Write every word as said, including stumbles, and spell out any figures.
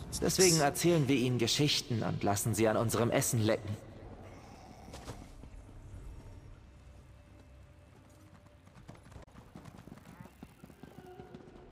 Deswegen erzählen wir ihnen Geschichten und lassen sie an unserem Essen lecken.